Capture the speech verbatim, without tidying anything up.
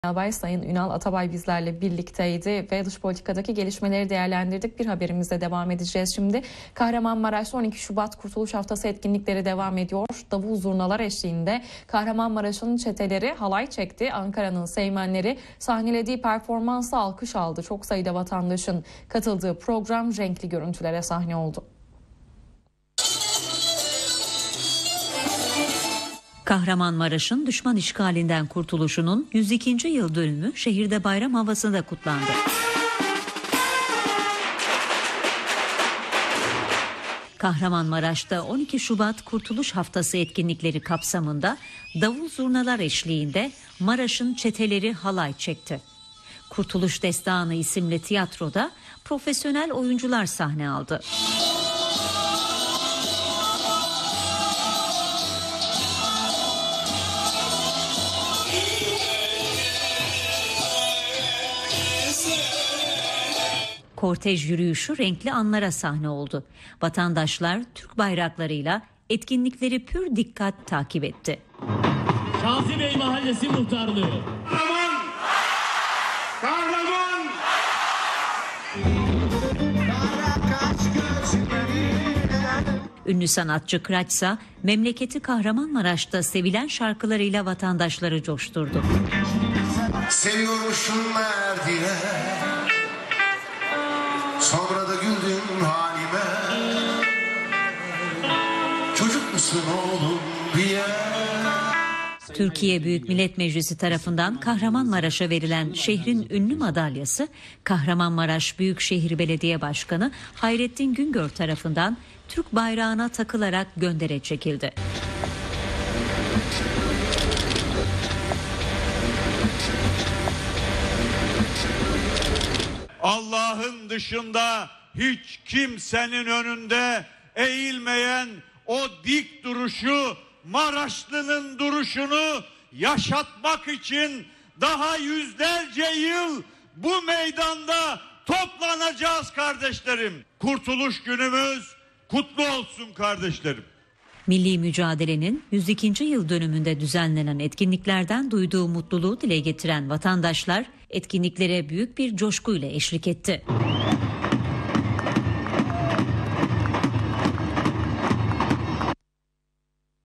Albay Sayın Ünal Atabay bizlerle birlikteydi ve dış politikadaki gelişmeleri değerlendirdik. Bir haberimizle devam edeceğiz şimdi. Kahramanmaraş'ta on iki Şubat Kurtuluş Haftası etkinlikleri devam ediyor. Davul zurnalar eşliğinde Kahramanmaraş'ın çeteleri halay çekti. Ankara'nın Seymenleri sahnelediği performansa alkış aldı. Çok sayıda vatandaşın katıldığı program renkli görüntülere sahne oldu. Kahramanmaraş'ın düşman işgalinden kurtuluşunun yüz ikinci yıl dönümü şehirde bayram havasında kutlandı. Kahramanmaraş'ta on iki Şubat Kurtuluş Haftası etkinlikleri kapsamında davul zurnalar eşliğinde Maraş'ın çeteleri halay çekti. Kurtuluş Destanı isimli tiyatroda profesyonel oyuncular sahne aldı. Kortej yürüyüşü renkli anlara sahne oldu. Vatandaşlar Türk bayraklarıyla etkinlikleri pür dikkat takip etti. Şazi Bey Mahallesi Muhtarlığı. Kahraman! Kahraman! Ünlü sanatçı Kıraçsa memleketi Kahramanmaraş'ta sevilen şarkılarıyla vatandaşları coşturdu. Seviyormuşum mer diye, sonra da güldün halime, çocuk musun oğlum diye. Türkiye Büyük Millet Meclisi tarafından Kahramanmaraş'a verilen şehrin ünlü madalyası Kahramanmaraş Büyükşehir Belediye Başkanı Hayrettin Güngör tarafından Türk bayrağına takılarak göndere çekildi. Allah'ın dışında hiç kimsenin önünde eğilmeyen o dik duruşu, Maraşlı'nın duruşunu yaşatmak için daha yüzlerce yıl bu meydanda toplanacağız kardeşlerim. Kurtuluş günümüz kutlu olsun kardeşlerim. Milli mücadelenin yüz ikinci yıl dönümünde düzenlenen etkinliklerden duyduğu mutluluğu dile getiren vatandaşlar etkinliklere büyük bir coşkuyla eşlik etti.